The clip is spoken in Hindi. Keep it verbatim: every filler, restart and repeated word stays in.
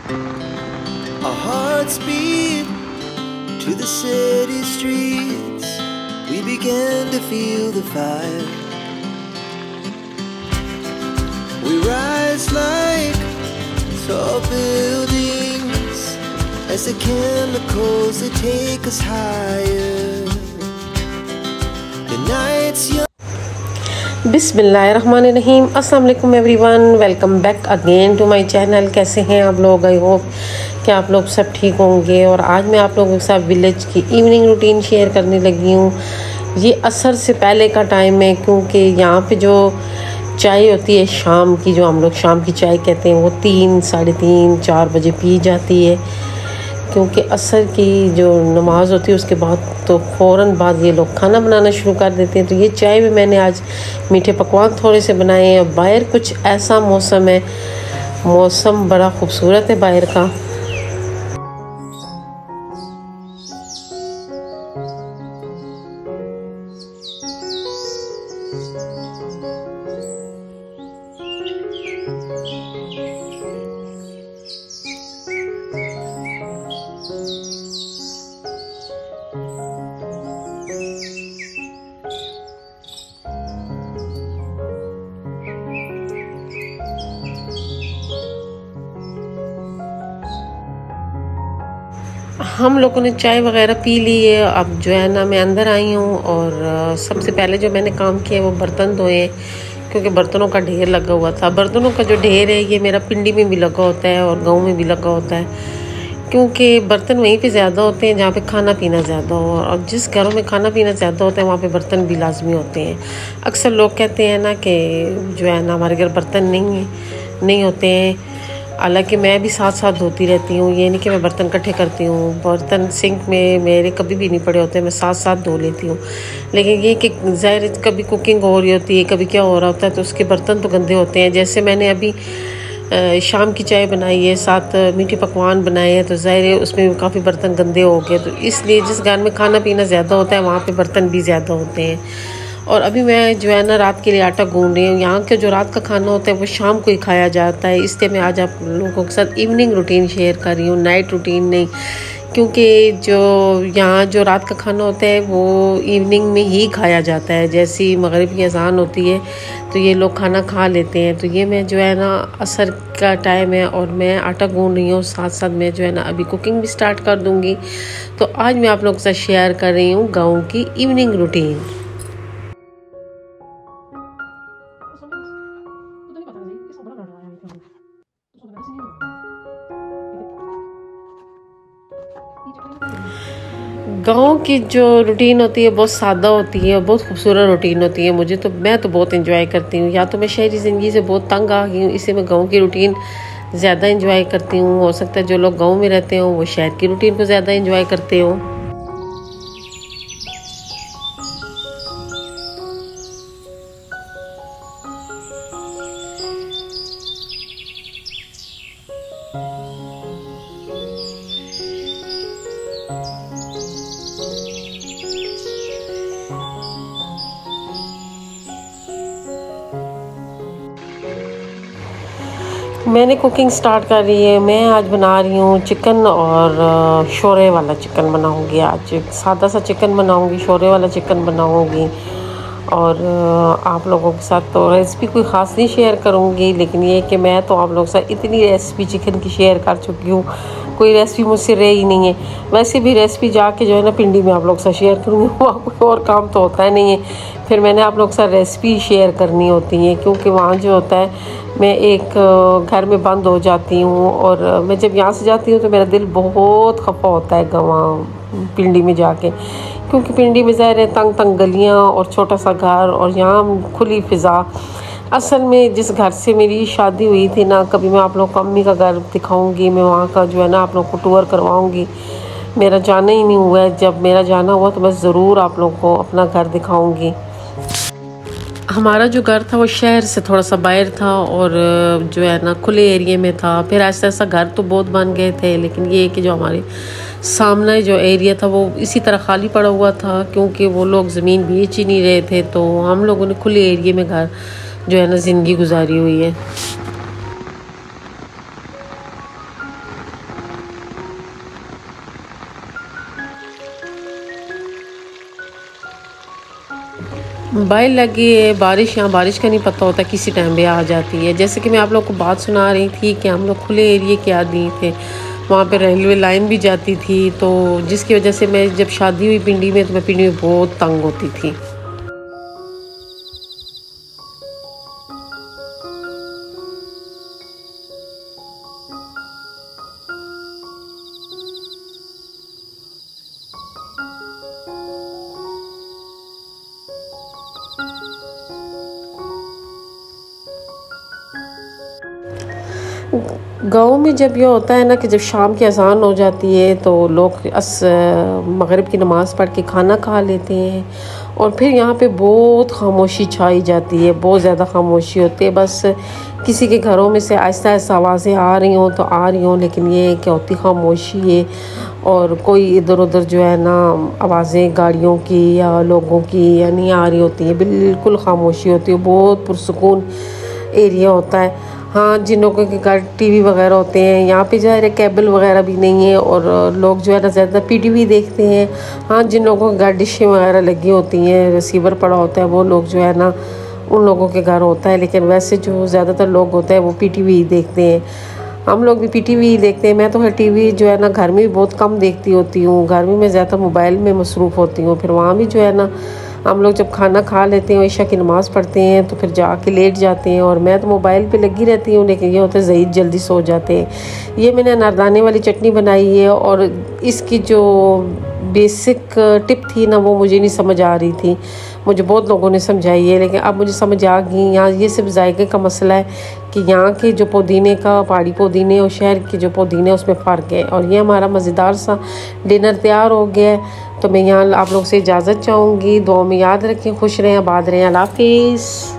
Our hearts beat to the city streets. We began to feel the fire. We rise like tall buildings as the chemicals that take us higher. The night's young. बिस्मिल्लाहिर्रहमानिर्रहीम। अस्सलाम वालेकुम everyone, welcome back again to my channel. कैसे हैं आप लोग? आई होप कि आप लोग सब ठीक होंगे। और आज मैं आप लोगों के साथ विलेज की इवनिंग रूटीन शेयर करने लगी हूँ। ये असर से पहले का टाइम है, क्योंकि यहाँ पे जो चाय होती है शाम की, जो हम लोग शाम की चाय कहते हैं, वो तीन साढ़े तीन चार बजे पी जाती है, क्योंकि असर की जो नमाज़ होती है उसके बाद तो फ़ौरन बाद ये लोग खाना बनाना शुरू कर देते हैं। तो ये चाय भी मैंने आज मीठे पकवान थोड़े से बनाए हैं। बाहर कुछ ऐसा मौसम है, मौसम बड़ा खूबसूरत है बाहर का। हम लोगों ने चाय वगैरह पी ली है। अब जो है ना, मैं अंदर आई हूँ और सबसे पहले जो मैंने काम किया वो बर्तन धोए, क्योंकि बर्तनों का ढेर लगा हुआ था। बर्तनों का जो ढेर है ये मेरा पिंडी में भी लगा होता है और गांव में भी लगा होता है, क्योंकि बर्तन वहीं पे ज़्यादा होते हैं जहाँ पे खाना पीना ज़्यादा हो। और जिस घरों में खाना पीना ज़्यादा होता है वहाँ पे बर्तन भी लाजमी होते हैं। अक्सर लोग कहते हैं ना कि जो है ना, हमारे घर बर्तन नहीं है नहीं होते हैं। हालांकि मैं भी साथ साथ धोती रहती हूँ, ये नहीं कि मैं बर्तन इकट्ठे करती हूँ। बर्तन सिंक में मेरे कभी भी नहीं पड़े होते, मैं साथ साथ धो लेती हूँ। लेकिन ये कि ज़ाहिर कभी कुकिंग हो रही होती है, कभी क्या हो रहा होता है, तो उसके बर्तन तो गंदे होते हैं। जैसे मैंने अभी शाम की चाय बनाई है, साथ मीठे पकवान बनाए हैं, तो ज़ाहिर है उसमें भी काफ़ी बर्तन गंदे हो गए। तो इसलिए जिस घर में खाना पीना ज़्यादा होता है वहाँ पर बर्तन भी ज़्यादा होते हैं। और अभी मैं जो है ना रात के लिए आटा गूंद रही हूँ। यहाँ का जो रात का खाना होता है वो शाम को ही खाया जाता है, इसलिए मैं आज आप लोगों के साथ इवनिंग रूटीन शेयर कर रही हूँ, नाइट रूटीन नहीं। क्योंकि जो यहाँ जो रात का खाना होता है वो इवनिंग में ही खाया जाता है। जैसे ही मगरिब की अज़ान होती है तो ये लोग खाना खा लेते हैं। तो ये मैं जो है ना, असर का टाइम है और मैं आटा गूंद रही हूँ, साथ साथ मैं जो है ना अभी कुकिंग भी स्टार्ट कर दूँगी। तो आज मैं आप लोगों के साथ शेयर कर रही हूँ गाँव की इवनिंग रूटीन। गाँव की जो रूटीन होती है बहुत सादा होती है, बहुत खूबसूरत रूटीन होती है। मुझे तो मैं तो बहुत एंजॉय करती हूँ। या तो मैं शहरी ज़िंदगी से बहुत तंग आ गई हूँ, इसलिए मैं गाँव की रूटीन ज़्यादा एंजॉय करती हूँ। हो सकता है जो लोग गाँव में रहते हो वो शहर की रूटीन को ज़्यादा एंजॉय करते हो। मैंने कुकिंग स्टार्ट कर रही है। मैं आज बना रही हूँ चिकन और शोरे वाला चिकन बनाऊँगी। आज सादा सा चिकन बनाऊँगी, शोरे वाला चिकन बनाऊँगी। और आप लोगों के साथ तो रेसिपी कोई ख़ास नहीं शेयर करूँगी, लेकिन ये कि मैं तो आप लोगों के साथ इतनी रेसिपी चिकन की शेयर कर चुकी हूँ, कोई रेसिपी मुझसे रही नहीं है। वैसे भी रेसिपी जाके जो है ना पिंडी में आप लोग के साथ शेयर करूँगी, वहाँ कोई और काम तो होता है नहीं है। फिर मैंने आप लोग के साथ रेसिपी शेयर करनी होती है, क्योंकि वहाँ जो होता है मैं एक घर में बंद हो जाती हूँ। और मैं जब यहाँ से जाती हूँ तो मेरा दिल बहुत खफा होता है वहाँ पिंडी में जाके, क्योंकि पिंडी में ज़ाहिर है तंग तंग गलियाँ और छोटा सा घर और यहाँ खुली फ़िज़ा। असल में जिस घर से मेरी शादी हुई थी ना, कभी मैं आप लोग को अम्मी का घर दिखाऊंगी, मैं वहाँ का जो है ना आप लोग को टूर करवाऊंगी। मेरा जाना ही नहीं हुआ है, जब मेरा जाना हुआ तो मैं ज़रूर आप लोग को अपना घर दिखाऊंगी। हमारा जो घर था वो शहर से थोड़ा सा बाहर था और जो है ना खुले एरिए में था। फिर ऐसा ऐसा घर तो बहुत बन गए थे, लेकिन ये कि जो हमारे सामने जो एरिया था वो इसी तरह खाली पड़ा हुआ था, क्योंकि वो लोग ज़मीन बेच ही नहीं रहे थे। तो हम लोगों ने खुले एरिए में घर जो है ना ज़िंदगी गुजारी हुई है। मोबाइल लगी है, बारिश यहाँ बारिश का नहीं पता होता किसी टाइम भी आ जाती है। जैसे कि मैं आप लोग को बात सुना रही थी कि हम लोग खुले एरिए के आदमी थे, वहाँ पे रेलवे लाइन भी जाती थी, तो जिसकी वजह से मैं जब शादी हुई पिंडी में तो मैं पिंडी में बहुत तंग होती थी। गाँव में जब ये होता है ना कि जब शाम की अज़ान हो जाती है तो लोग अस मगरिब की नमाज़ पढ़ के खाना खा लेते हैं और फिर यहाँ पे बहुत खामोशी छाई जाती है, बहुत ज़्यादा खामोशी होती है। बस किसी के घरों में से आहिस्ता आहिस्ता आवाज़ें आ रही हों तो आ रही हों, लेकिन ये क्या होती खामोशी है और कोई इधर उधर जो है ना आवाज़ें गाड़ियों की या लोगों की या नहीं आ रही होती है, बिल्कुल खामोशी होती है। बहुत पुरसुकून एरिया होता है। हाँ, जिन लोगों के घर टीवी वगैरह होते हैं, यहाँ पे जो है केबल वगैरह भी नहीं है और लोग जो है ना ज़्यादा पीटीवी देखते हैं। हाँ, जिन लोगों के घर डिशें वगैरह लगी होती हैं, रिसीवर पड़ा होता है, वो लोग जो है ना उन लोगों के घर होता है, लेकिन वैसे जो ज़्यादातर लोग होते हैं वो पीटीवी ही देखते हैं। हम लोग भी पीटीवी ही देखते हैं। मैं तो हर टीवी जो है ना घर में भी बहुत कम देखती होती हूँ, घर में मैं ज़्यादा मोबाइल में मसरूफ़ होती हूँ। फिर वहाँ भी जो है ना हम लोग जब खाना खा लेते हैं, ईशा की नमाज़ पढ़ते हैं तो फिर जाके लेट जाते हैं और मैं तो मोबाइल पे लगी रहती हूँ, लेकिन ये होता है ज़हीद जल्दी सो जाते हैं। ये मैंने अनारदाने वाली चटनी बनाई है और इसकी जो बेसिक टिप थी ना वो मुझे नहीं समझ आ रही थी, मुझे बहुत लोगों ने समझाई है, लेकिन अब मुझे समझ आ गई। यहाँ ये सिर्फ जायके का मसला है कि यहाँ के जो पुदीने का पहाड़ी पुदीने और शहर के जो पुदीने उसमें फ़र्क है। और ये हमारा मज़ेदार सा डिनर तैयार हो गया है, तो मैं यहाँ आप लोग से इजाज़त चाहूँगी। दुआ में याद रखें, खुश रहें, आबाद रहें। अल्लाह हाफ़िज़।